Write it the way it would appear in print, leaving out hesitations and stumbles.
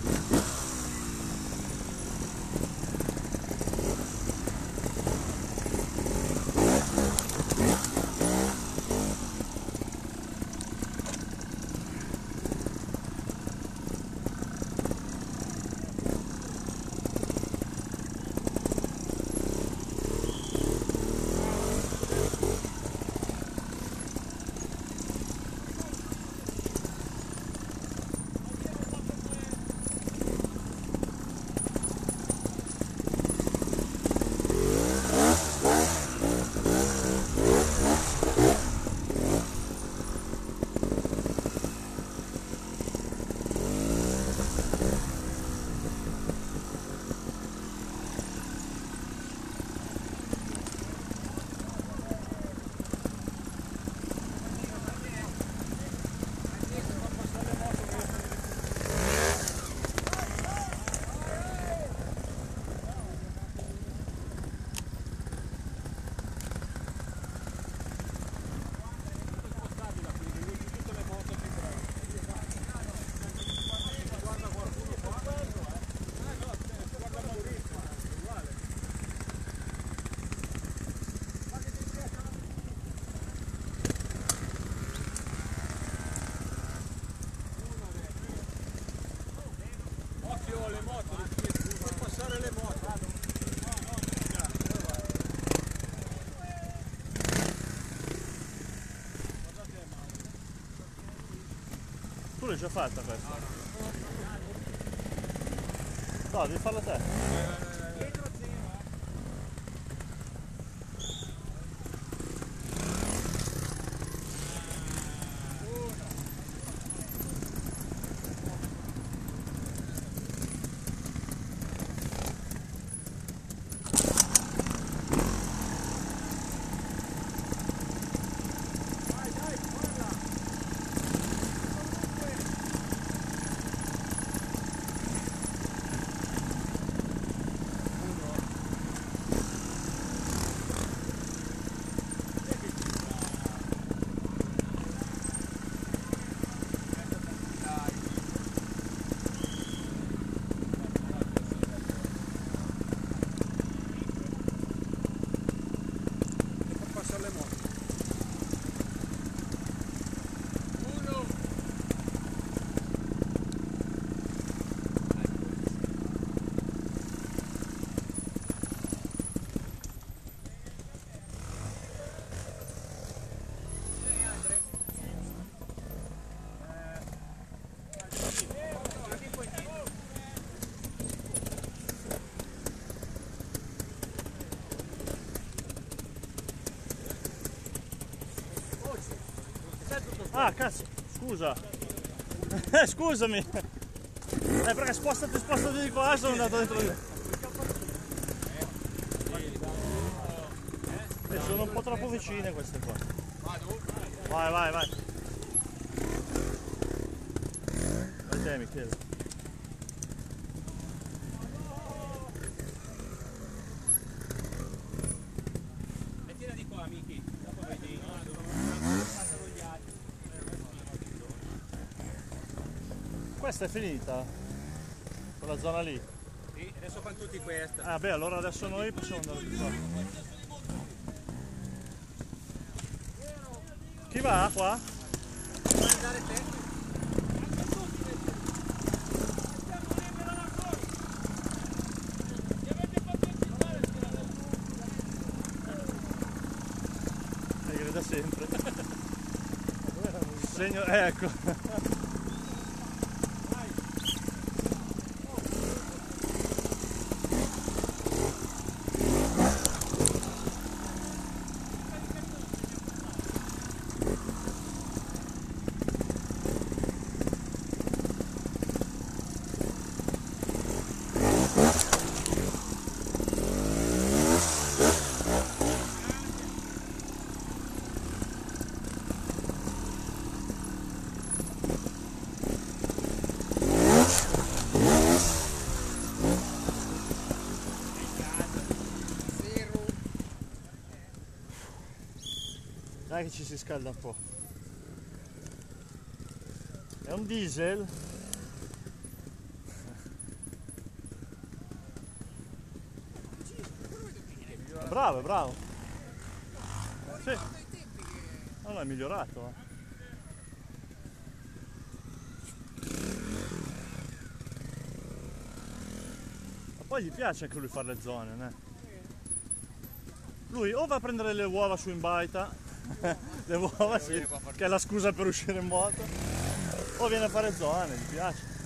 Tu l'hai già fatta questa? No, devi farla te. Ah, cazzo, scusa. Scusami. Perché spostati di qua, sono andato dentro lì. Sono un po' troppo vicine queste qua. Vai, vai, vai. A te, Michele. Mettila di qua, Miki. Dopo vedi. Questa è finita? Quella zona lì? Sì, adesso fanno tutti questa. Ah beh, allora adesso noi possiamo andare di qua. Chi va qua? Puoi andare te? Da sempre. Segno, ecco. Dai che ci si scalda un po'. È un diesel. bravo, è bravo. Sì. Non è migliorato, eh. Ma poi gli piace anche lui fare le zone, né? Lui o va a prendere le uova su in baita, le uova sì, che è la scusa per uscire in moto, o viene a fare zone, gli piace.